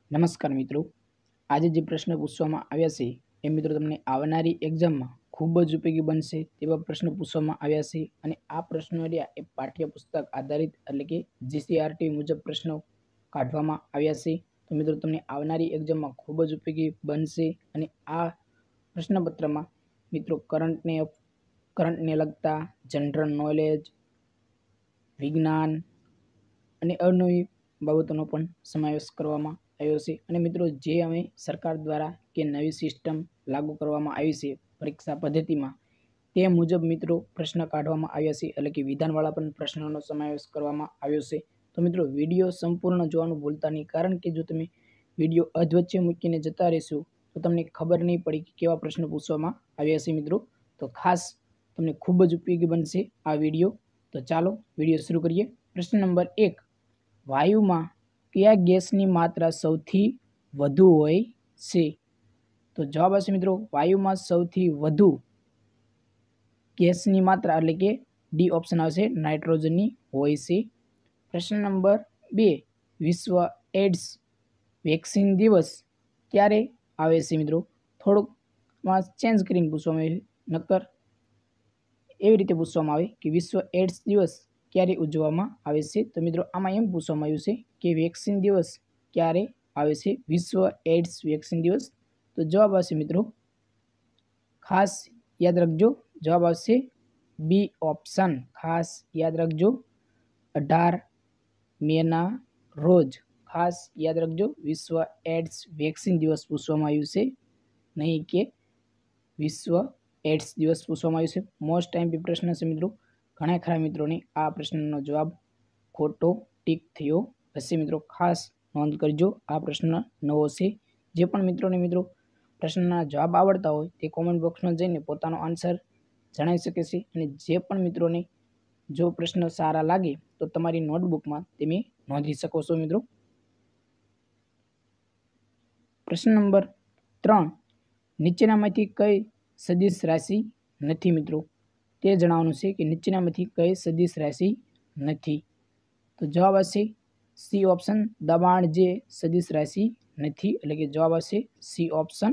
નમસ્કાર મિત્રો, આજે જે પ્રશ્ન પૂછવામાં આવ્યા છે એ મિત્રો તમને આવનારી એક્ઝામમાં ખૂબ જ ઉપયોગી બનશે તેવા પ્રશ્ન પૂછવામાં આવ્યા છે અને આ પ્રશ્નો રહ્યા એ પાઠ્યપુસ્તક આધારિત એટલે કે જીસીઆરટી મુજબ પ્રશ્નો કાઢવામાં આવ્યા છે। તો મિત્રો તમને આવનારી એક્ઝામમાં ખૂબ જ ઉપયોગી બનશે અને આ પ્રશ્નપત્રમાં મિત્રો કરંટને લગતા જનરલ નોલેજ, વિજ્ઞાન અને અવનવી બાબતોનો પણ સમાવેશ કરવામાં આવ્યો છે। અને મિત્રો જે અમે સરકાર દ્વારા કે નવી સિસ્ટમ લાગુ કરવામાં આવી છે પરીક્ષા પદ્ધતિમાં તે મુજબ મિત્રો પ્રશ્ન કાઢવામાં આવ્યા છે, એટલે કે વિધાનવાળા પણ પ્રશ્નોનો સમાવેશ કરવામાં આવ્યો છે। તો મિત્રો વિડીયો સંપૂર્ણ જોવાનું ભૂલતા નહીં, કારણ કે જો તમે વિડીયો અધવચ્ચે મૂકીને જતા રહેશો તો તમને ખબર નહીં પડી કે કેવા પ્રશ્નો પૂછવામાં આવ્યા છે મિત્રો। તો ખાસ તમને ખૂબ જ ઉપયોગી બનશે આ વિડીયો। તો ચાલો વિડીયો શરૂ કરીએ। પ્રશ્ન નંબર 1, વાયુમાં કયા ગેસની માત્રા સૌથી વધુ હોય છે? તો જવાબ આવશે મિત્રો વાયુમાં સૌથી વધુ ગેસની માત્રા એટલે કે ડી ઓપ્શન આવશે, નાઇટ્રોજનની હોય છે। પ્રશ્ન નંબર 2, વિશ્વ એડ્સ વેક્સિન દિવસ ક્યારે આવે છે મિત્રો? થોડુંક ચેન્જ કરીને પૂછવામાં આવે, નક્કર એવી રીતે પૂછવામાં આવે કે વિશ્વ એડ્સ દિવસ ક્યારે ઉજવવામાં આવે છે? તો મિત્રો આમાં એમ પૂછવામાં આવ્યું છે કે વેક્સિન દિવસ ક્યારે આવે છે, વિશ્વ એડ્સ વેક્સિન દિવસ? તો જવાબ આવશે મિત્રો, ખાસ યાદ રાખજો, જવાબ આવશે બી ઓપ્શન, ખાસ યાદ રાખજો 18 મેના રોજ, ખાસ યાદ રાખજો વિશ્વ એડ્સ વેક્સિન દિવસ પૂછવામાં આવ્યું છે, નહીં કે વિશ્વ એડ્સ દિવસ પૂછવામાં આવ્યું છે। મોસ્ટ ટાઈમ પ્રશ્ન છે મિત્રો, ઘણા ખરા મિત્રોને આ પ્રશ્નનો જવાબ ખોટો ટીક થયો હશે મિત્રો, ખાસ નોંધ કરજો। આ પ્રશ્ન નવો છે। જે પણ મિત્રોને પ્રશ્નના જવાબ આવડતા હોય તે કોમેન્ટ બોક્સમાં જઈને પોતાનો આન્સર જણાવી શકે છે અને જે પણ મિત્રોને જો પ્રશ્ન સારા લાગે તો તમારી નોટબુકમાં તમે નોંધી શકો છો મિત્રો। પ્રશ્ન નંબર 3, નીચેનામાંથી કઈ સદિશ રાશિ નથી મિત્રો? તે જણાવવાનું છે કે નીચેનામાંથી કઈ સદિશ રાશિ નથી? તો જવાબ આવશે સી ઓપ્શન, દબાણ જે સદિશ રાશિ નથી, એટલે કે જવાબ આવશે સી ઓપ્શન।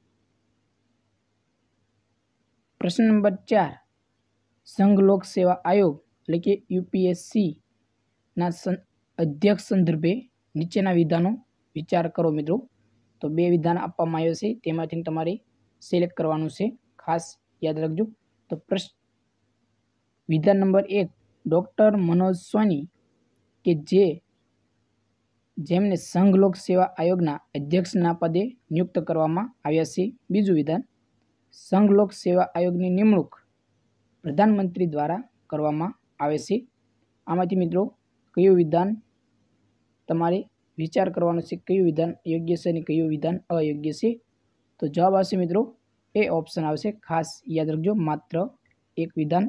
પ્રશ્ન નંબર 4, સંઘ લોક સેવા આયોગ એટલે કે યુપીએસસી ના અધ્યક્ષ સંદર્ભે નીચેના વિધાનો વિચાર કરો મિત્રો। તો 2 વિધાન આપવામાં આવ્યો છે, તેમાંથી તમારે સિલેક્ટ કરવાનું છે, ખાસ યાદ રાખજો। તો વિધાન નંબર 1, ડોક્ટર મનોજ સોની કે જેમને સંઘ લોક સેવા આયોગના અધ્યક્ષના પદે નિયુક્ત કરવામાં આવ્યા છે। બીજું વિધાન, સંઘ લોક સેવા આયોગની નિમણૂક પ્રધાનમંત્રી દ્વારા કરવામાં આવે છે। આમાંથી મિત્રો કયું વિધાન તમારે વિચાર કરવાનો છે, કયું વિધાન યોગ્ય છે અને કયું વિધાન અયોગ્ય છે? તો જવાબ આવશે મિત્રો એ ઓપ્શન આવશે, ખાસ યાદ રાખજો, માત્ર એક વિધાન।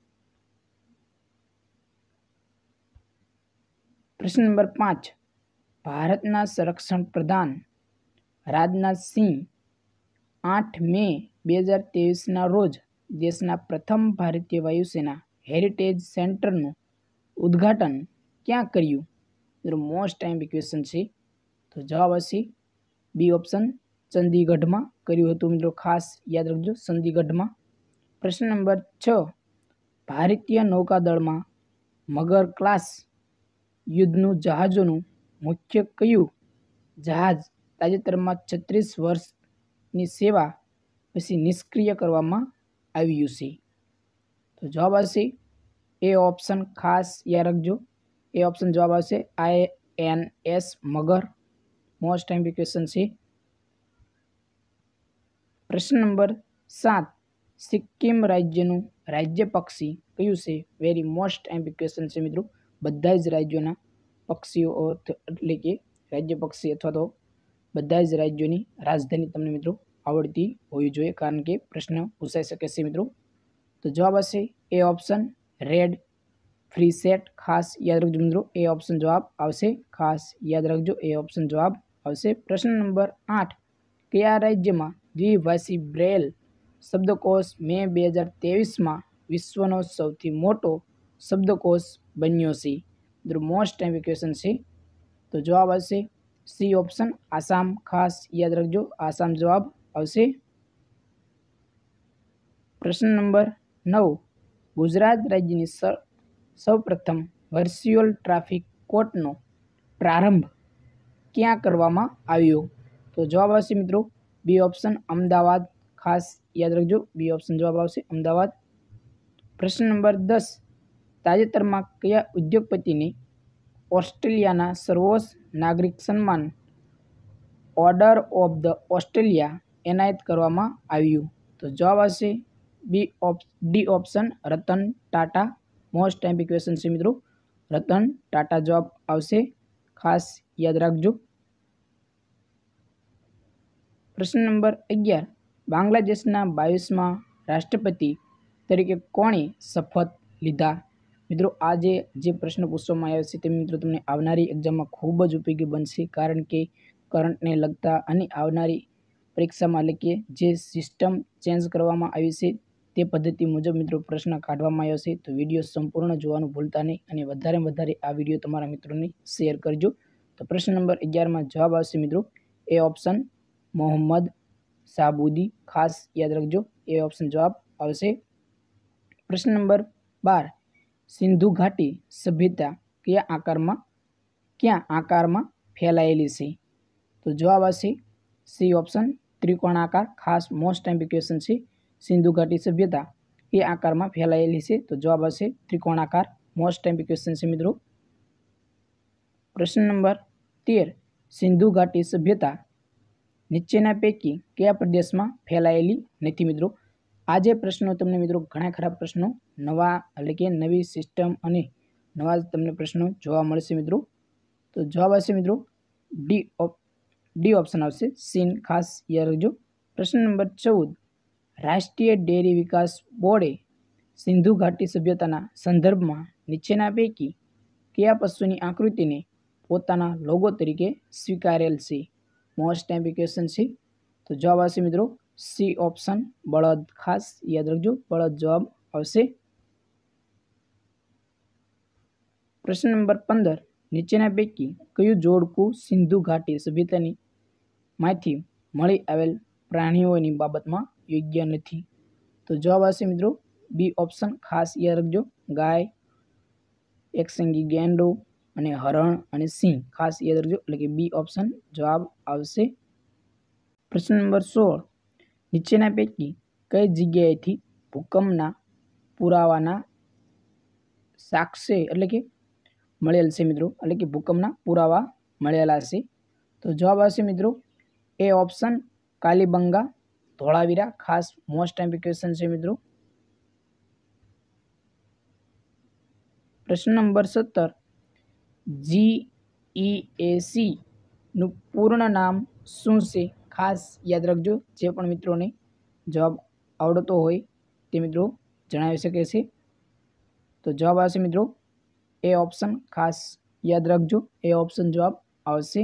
પ્રશ્ન નંબર 5, ભારતના સંરક્ષણ પ્રધાન રાજનાથ સિંહ 8 મે 2023ના રોજ દેશના પ્રથમ ભારતીય વાયુસેના હેરિટેજ સેન્ટરનું ઉદ્ઘાટન ક્યાં કર્યું? મોસ્ટ ટાઈમ ક્વેશ્ચન છે। તો જવાબ આવશે બી ઓપ્શન, ચંદીગઢમાં કર્યું હતું મિત્રો, ખાસ યાદ રાખજો, ચંદીગઢમાં। પ્રશ્ન નંબર 6, ભારતીય નૌકાદળમાં મગર ક્લાસ યુદ્ધનું જહાજોનું મુખ્ય કયું જહાજ તાજેતરમાં 36 વર્ષની સેવા પછી નિષ્ક્રિય કરવામાં આવ્યું છે? તો જવાબ આવશે એ ઓપ્શન, ખાસ યાદ રાખજો, એ ઓપ્શન જવાબ આવશે INS મગર। મોસ્ટ ટાઈમ ક્વેશ્ચન છે। પ્રશ્ન નંબર 7, સિક્કિમ રાજ્યનું રાજ્ય પક્ષી કયું છે? વેરી મોસ્ટ ટાઈમ ક્વેશ્ચન છે મિત્રો, બધા જ રાજ્યોના પક્ષીઓ એટલે કે રાજ્ય પક્ષી અથવા તો બધા જ રાજ્યોની રાજધાની તમને મિત્રો આવડતી હોવી જોઈએ, કારણ કે પ્રશ્ન પૂછાઈ શકે છે મિત્રો। તો જવાબ આવશે એ ઓપ્શન, રેડ ફ્રી સેટ, ખાસ યાદ રાખજો મિત્રો, એ ઓપ્શન જવાબ આવશે, ખાસ યાદ રાખજો, એ ઓપ્શન જવાબ આવશે। પ્રશ્ન નંબર 8, કયા રાજ્યમાં દ્વિભાષી બ્રેલ શબ્દકોશ મે 2023માં વિશ્વનો સૌથી મોટો શબ્દકોશ બન્યો છે? મોસ્ટ ટાઈમ ક્વેશ્ચન છે। તો જવાબ આવશે સી ઓપ્શન આસામ, ખાસ યાદ રાખજો આસામ જવાબ આવશે। પ્રશ્ન નંબર 9, ગુજરાત રાજ્યની સૌપ્રથમ વર્ચ્યુઅલ ટ્રાફિક કોર્ટનો પ્રારંભ ક્યાં કરવામાં આવ્યો? તો જવાબ આવશે મિત્રો બી ઓપ્શન અમદાવાદ, ખાસ યાદ રાખજો બી ઓપ્શન જવાબ આવશે અમદાવાદ। પ્રશ્ન નંબર 10, તાજેતરમાં કયા ઉદ્યોગપતિને ઓસ્ટ્રેલિયાના સર્વોચ્ચ નાગરિક સન્માન ઓર્ડર ઓફ ધ ઓસ્ટ્રેલિયા એનાયત કરવામાં આવ્યું? તો જવાબ આવશે D option Ratan Tata. Most ટાઈમ્પી ક્વેશ્ચન છે મિત્રો, રતન ટાટા જવાબ આવશે, ખાસ યાદ રાખજો। પ્રશ્ન નંબર 11, બાંગ્લાદેશના 22મા રાષ્ટ્રપતિ તરીકે કોણે શપથ લીધા? મિત્રો આ જે પ્રશ્ન પૂછવામાં આવ્યો છે તે મિત્રો તમને આવનારી એક્ઝામમાં ખૂબ જ ઉપયોગી બનશે, કારણ કે કરંટને લગતા અને આવનારી પરીક્ષામાં એટલે કે જે સિસ્ટમ ચેન્જ કરવામાં આવી છે તે પદ્ધતિ મુજબ મિત્રો પ્રશ્ન કાઢવામાં આવ્યો છે। તો વિડીયો સંપૂર્ણ જોવાનું ભૂલતા નહીં અને વધારે આ વિડીયો તમારા મિત્રોને શેર કરજો। તો પ્રશ્ન નંબર 11માં જવાબ આવશે મિત્રો એ ઓપ્શન મોહમ્મદ શાહબુદી, ખાસ યાદ રાખજો એ ઓપ્શન જવાબ આવશે। પ્રશ્ન નંબર 12, સિંધુ ઘાટી સભ્યતા ક્યાં આકારમાં ફેલાયેલી છે? તો જવાબ આવશે સી ઓપ્શન ત્રિકોણાકાર, ખાસ મોસ્ટ ટાઈમ્પી ક્વેશ્ચન છે। સિંધુ ઘાટી સભ્યતા એ આકારમાં ફેલાયેલી છે? તો જવાબ આવશે ત્રિકોણાકાર, મોસ્ટ ટાઈમ્પી ક્વેશ્ચન છે મિત્રો। પ્રશ્ન નંબર 13, સિંધુ ઘાટી સભ્યતા નીચેના પૈકી કયા પ્રદેશમાં ફેલાયેલી નથી? મિત્રો આ જે પ્રશ્નો તમને મિત્રો ઘણા ખરા પ્રશ્નો નવા એટલે કે નવી સિસ્ટમ અને નવા તમને પ્રશ્નો જોવા મળશે મિત્રો। તો જવાબ આવશે મિત્રો ડી ઓપ્શન આવશે સીન, ખાસ યાદ રાખજો। પ્રશ્ન નંબર 14, રાષ્ટ્રીય ડેરી વિકાસ બોર્ડે સિંધુ ઘાટી સભ્યતાના સંદર્ભમાં નીચેના પૈકી કયા પશુની આકૃતિને પોતાના લોગો તરીકે સ્વીકારેલ છે? મોસ્ટ ટાઈમ્પી ક્વેશ્ચન છે। તો જવાબ આવશે મિત્રો સી ઓપ્શન બળદ, ખાસ યાદ રાખજો બળદ જવાબ આવશે। પ્રશ્ન નંબર 15, નીચેના પૈકી કયું જોડકું સિંધુ ઘાટી સભ્યતાની માંથી મળી આવેલ પ્રાણીઓની બાબતમાં યોગ્ય નથી? તો જવાબ આવશે મિત્રો બી ઓપ્શન, ખાસ યાદ રાખજો ગાય, એકસંગી ગેંડો અને હરણ અને સિંહ, ખાસ યાદ રાખજો એટલે કે બી ઓપ્શન જવાબ આવશે। પ્રશ્ન નંબર 16, નીચેના પૈકી કઈ જગ્યાએથી ભૂકંપના પુરાવાના સાક્ષ્ય એટલે કે મળેલ છે મિત્રો, એટલે કે ભૂકંપના પુરાવા મળેલા છે? તો જવાબ આવશે મિત્રો એ ઓપ્શન કાલીબંગા, ધોળાવીરા, ખાસ મોસ્ટ ટાઈમ્પી ક્વેશ્ચન છે મિત્રો। પ્રશ્ન નંબર 17, GEAC નું પૂર્ણ નામ શું છે? ખાસ યાદ રાખજો જે પણ મિત્રોને જવાબ આવડતો હોય તે મિત્રો જણાવી શકે છે। તો જવાબ આવશે મિત્રો એ ઓપ્શન, ખાસ યાદ રાખજો એ ઓપ્શન જવાબ આવશે।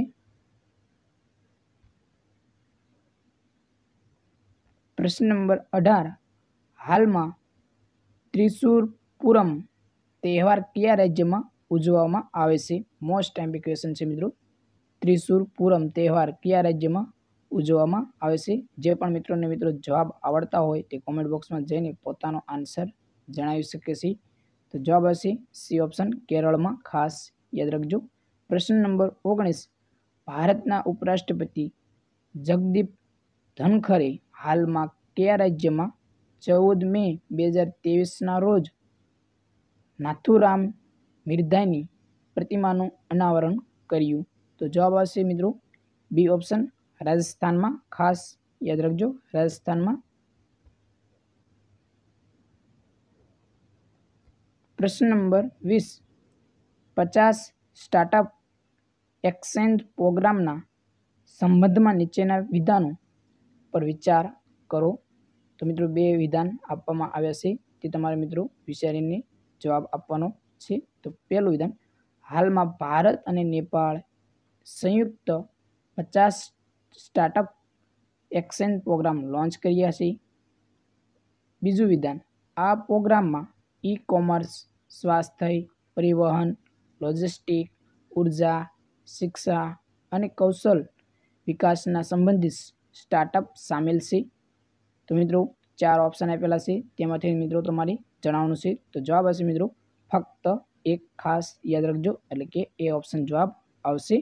પ્રશ્ન નંબર 18, હાલમાં ત્રિશુર પૂરમ તહેવાર કયા રાજ્યમાં ઉજવવામાં આવે છે? મોસ્ટ ટાઈમ્પી ક્વેશ્ચન છે મિત્રો, ત્રિશુર પૂરમ તહેવાર કયા રાજ્યમાં ઉજવવામાં આવે છે? જે પણ મિત્રોને જવાબ આવડતા હોય તે કોમેન્ટ બોક્સમાં જઈને પોતાનો આન્સર જણાવી શકે છે। તો જવાબ આવશે સી ઓપ્શન કેરળમાં, ખાસ યાદ રાખજો। પ્રશ્ન નંબર 19, ભારતના ઉપરાષ્ટ્રપતિ જગદીપ ધનખરે હાલમાં કયા રાજ્યમાં 14 મે 2023ના રોજ નાથુરામ મિર્ધાની પ્રતિમાનું અનાવરણ કર્યું? તો જવાબ આવશે મિત્રો બી ઓપ્શન રાજસ્થાનમાં, ખાસ યાદ રાખજો રાજસ્થાનમાં। પ્રશ્ન નંબર 20, 50 સ્ટાર્ટઅપ એક્સચેન્જ પ્રોગ્રામના સંબંધમાં નીચેના વિધાનો પર વિચાર કરો? તો મિત્રો બે વિધાન આપવામાં આવ્યા છે તે તમારે મિત્રો વિચારીને જવાબ આપવાનો છે। તો પહેલું વિધાન, હાલમાં ભારત અને નેપાળ સંયુક્ત 50 સ્ટાર્ટઅપ એક્સચેન્જ પ્રોગ્રામ લોન્ચ કર્યા છે। બીજું વિધાન, આ પ્રોગ્રામમાં ઈ કોમર્સ, સ્વાસ્થ્ય, પરિવહન, લોજિસ્ટિક, ઉર્જા, શિક્ષા અને કૌશલ વિકાસના સંબંધિત સ્ટાર્ટઅપ સામેલ છે? તો મિત્રો 4 ઓપ્શન આપેલા છે, તેમાંથી મિત્રો તમારે જણાવવાનું છે. તો જવાબ આવશે મિત્રો ફક્ત એક. ખાસ યાદ રાખજો, એટલે કે એ ઓપ્શન જવાબ આવશે.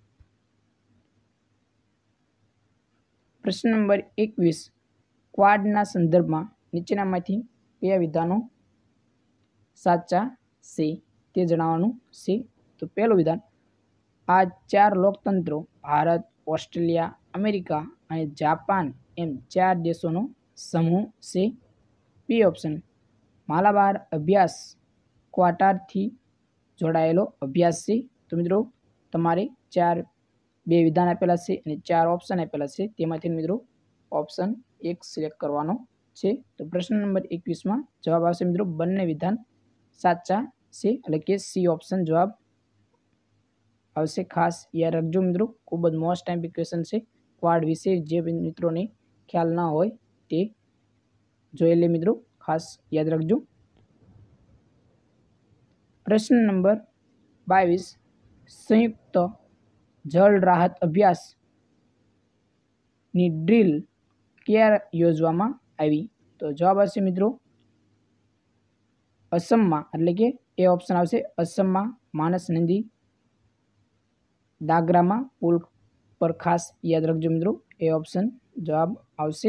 પ્રશ્ન નંબર 21, ક્વાડના સંદર્ભમાં નીચેનામાંથી કયા વિધાનો સાચા છે તે જણાવવાનું છે. તો પહેલું વિધાન, આ 4 લોકતંત્રો ભારત, ઓસ્ટ્રેલિયા, અમેરિકા અને જાપાન એમ 4 દેશોનો સમૂહ છે. બી ઓપ્શન, માલાબાર અભ્યાસ ક્વાર્ટરથી જોડાયેલો અભ્યાસ છે. તો મિત્રો તમારે 2 વિધાન આપેલા છે અને 4 ઓપ્શન આપેલા છે, તેમાંથી મિત્રો ઓપ્શન 1 સિલેક્ટ કરવાનો છે. તો પ્રશ્ન નંબર 21માં જવાબ આવશે મિત્રો બંને વિધાન સાચા છે, એટલે કે સી ઓપ્શન જવાબ આવશે. ખાસ યાદ રાખજો મિત્રો, ખૂબ જ મોસ્ટ ટાઈમ ક્વેશ્ચન છે. ક્વાડ વિશે જે મિત્રોને ખ્યાલ ના હોય તે જોઈ લે મિત્રો, ખાસ યાદ રાખજો. પ્રશ્ન નંબર 22, સંયુક્ત જળ રાહત અભ્યાસ ની ડ્રીલ ક્યારે યોજવામાં આવી? તો જવાબ આવશે મિત્રો અસમમાં, એટલે કે એ ઓપ્શન આવશે અસમમાં માનસ નદી દાગરામાં પુલ પર. ખાસ યાદ રાખજો મિત્રો, એ ઓપ્શન જવાબ આવશે.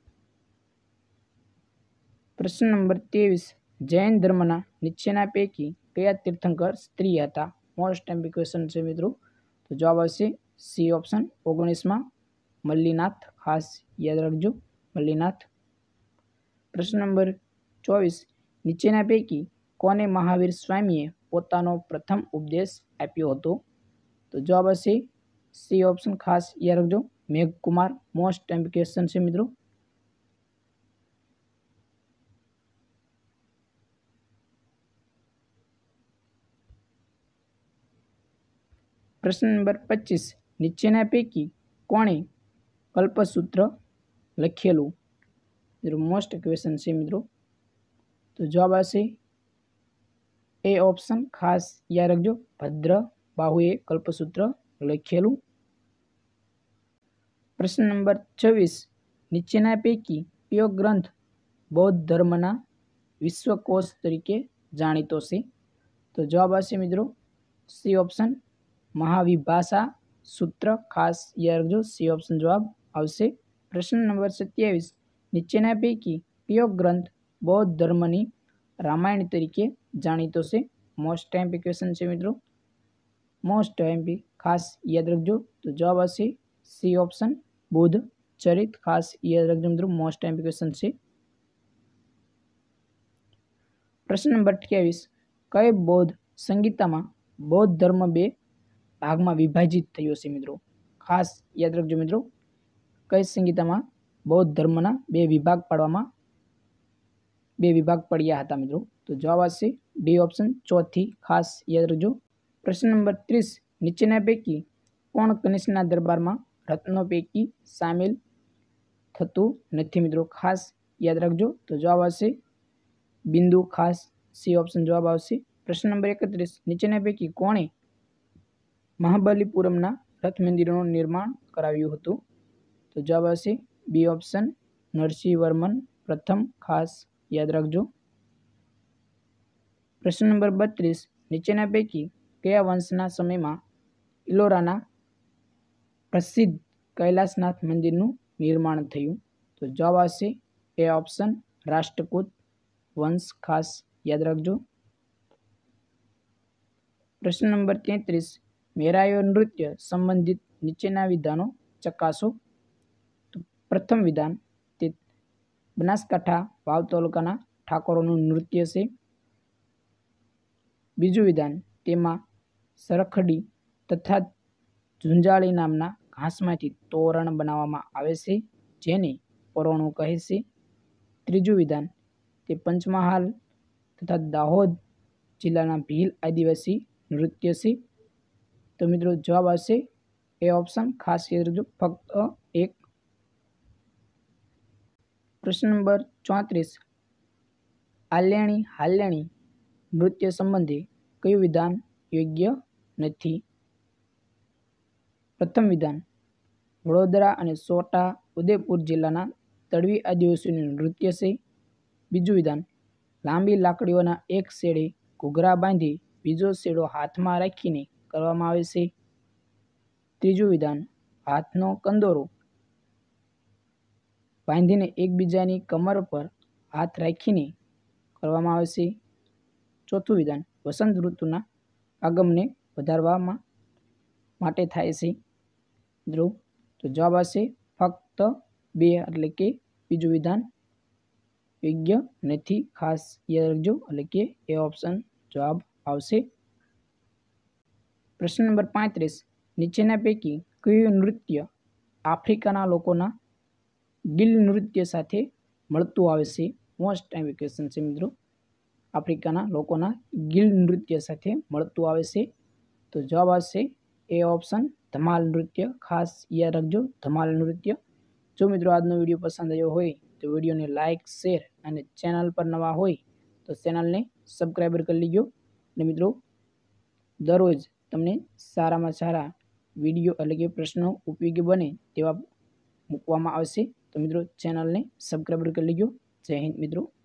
પ્રશ્ન નંબર 23, જૈન ધર્મના નીચેના પૈકી કયા તીર્થંકર સ્ત્રી હતા? મોસ્ટ ટાઈમ ક્વેશ્ચન છે મિત્રો. તો જવાબ આવશે સી ઓપ્શન 19માં મલ્લીનાથ. ખાસ યાદ રાખજો મલ્લીનાથ. પ્રશ્ન નંબર 24, નીચેના પૈકી કોને મહાવીર સ્વામીએ પોતાનો પ્રથમ ઉપદેશ આપ્યો હતો? તો જવાબ આવશે સી ઓપ્શન. ખાસ યાદ રાખજો મેઘકુમાર. મોસ્ટ ટાઈમ ક્વેશ્ચન છે મિત્રો. પ્રશ્ન નંબર 25, નીચેના પૈકી કોણે કલ્પસૂત્ર લખેલું? મોસ્ટ ક્વેશ્ચન છે મિત્રો. તો જવાબ આવશે એ ઓપ્શન. ખાસ યાદ રાખજો ભદ્ર બાહુએ કલ્પસૂત્ર લખેલું. પ્રશ્ન નંબર 26, નીચેના પૈકી કયો ગ્રંથ બૌદ્ધ ધર્મના વિશ્વકોશ તરીકે જાણીતો છે? તો જવાબ આવશે મિત્રો સી ઓપ્શન મહાવિભાષા સૂત્ર. ખાસ યાદ રાખજો સી ઓપ્શન જવાબ આવશે. પ્રશ્ન નંબર 27, નીચેના પૈકી કયો ગ્રંથ બૌદ્ધ ધર્મની રામાયણ તરીકે જાણીતો છે? મોસ્ટ ટાઈમ ક્વેશ્ચન છે મિત્રો, મોસ્ટ ટાઈમ. ખાસ યાદ રાખજો. તો જવાબ આવશે સી ઓપ્શન બુદ્ધ ચરિત. ખાસ યાદ રાખજો મિત્રો, મોસ્ટ ટાઈમ ક્વેશ્ચન છે. પ્રશ્ન નંબર 28, કઈ બૌદ્ધ સંહિતામાં બૌદ્ધ ધર્મ 2 ભાગમાં વિભાજિત થયો છે મિત્રો? ખાસ યાદ રાખજો મિત્રો, કઈ સંહિતામાં બૌદ્ધ ધર્મના 2 વિભાગ પડ્યા હતા મિત્રો? તો જવાબ આવશે ડી ઓપ્શન ચોથી. ખાસ યાદ રાખજો. પ્રશ્ન નંબર 30, નીચેના પૈકી કોણ કનિષ્કના દરબારમાં રત્નો પૈકી સામેલ થતું નથી મિત્રો? ખાસ યાદ રાખજો. તો જવાબ આવશે બિંદુ. ખાસ સી ઓપ્શન જવાબ આવશે. પ્રશ્ન નંબર 31, નીચેના પૈકી કોણે મહાબલીપુરમના રથ મંદિરોનું નિર્માણ કરાવ્યું હતું? તો જવાબ આવશે બી ઓપ્શન નરસિંહવર્મન પ્રથમ. ખાસ યાદ રાખજો. પ્રશ્ન નંબર 32, નીચેના પૈકી કયા વંશના સમયમાં ઇલોરાના પ્રસિદ્ધ કૈલાસનાથ મંદિરનું નિર્માણ થયું? તો જવાબ આવશે એ ઓપ્શન રાષ્ટ્રકૂટ વંશ. ખાસ યાદ રાખજો. પ્રશ્ન નંબર 33, મેરાયો નૃત્ય સંબંધિત નીચેના વિધાનો ચકાસો. તો પ્રથમ વિધાન, તે બનાસકાંઠા વાવ તાલુકાના ઠાકોરોનું નૃત્ય છે. બીજું વિધાન, તેમાં સરખડી તથા ઝુંઝાળી નામના ઘાસમાંથી તોરણ બનાવવામાં આવે છે, જેને પરોણું કહે છે. ત્રીજું વિધાન, તે પંચમહાલ તથા દાહોદ જિલ્લાના ભીલ આદિવાસી નૃત્ય છે. તો મિત્રો જવાબ આવશે એ ઓપ્શન. ખાસ યાદ રાખજો ફક્ત એક. પ્રશ્ન નંબર 34, આલ્યાણી હાલ્યાણી નૃત્ય સંબંધે કયું વિધાન યોગ્ય નથી? પ્રથમ વિધાન, વડોદરા અને છોટા ઉદેપુર જિલ્લાના તડવી આદિવાસીનું નૃત્ય છે. બીજું વિધાન, લાંબી લાકડીઓના એક છેડે ઘૂઘરા બાંધી બીજો છેડો હાથમાં રાખીને કરવામાં આવે છે. ત્રીજું વિધાન, હાથનો કંદોરો બાંધીને એકબીજાની કમર પર હાથ રાખીને કરવામાં આવે છે. ચોથું વિધાન, વસંત ઋતુના આગમને વધારવા માટે થાય છે. મિત્રો તો જવાબ આવશે ફક્ત 2, એટલે કે બીજું વિધાન યોગ્ય નથી, ખાસ યાદ રાખજો, એટલે કે એ ઓપ્શન જવાબ આવશે. પ્રશ્ન નંબર 35, નીચેના પૈકી કયું નૃત્ય આફ્રિકાના લોકોના ગિલ નૃત્ય સાથે મળતું આવે છે? મોસ્ટ ટાઈમ ક્વેશ્ચન છે મિત્રો. આફ્રિકાના લોકોના ગિલ નૃત્ય સાથે મળતું આવે છે. તો જવાબ આવશે એ ઓપ્શન ધમાલ નૃત્ય. ખાસ યાદ રાખજો, ધમાલ નૃત્ય. જો મિત્રો આજનો વિડીયો પસંદ આવ્યો હોય તો વિડીયોને લાઇક, શેર અને ચેનલ પર નવા હોય તો ચેનલને સબસ્ક્રાઈબર કરી લેજો. અને મિત્રો દરરોજ તમને સારામાં સારા વિડીયો એટલે કે પ્રશ્નો ઉપયોગી બને તેવા મૂકવામાં આવશે. તો મિત્રો ચેનલને સબસ્ક્રાઈબર કરી લેજો. જય હિન્દ મિત્રો.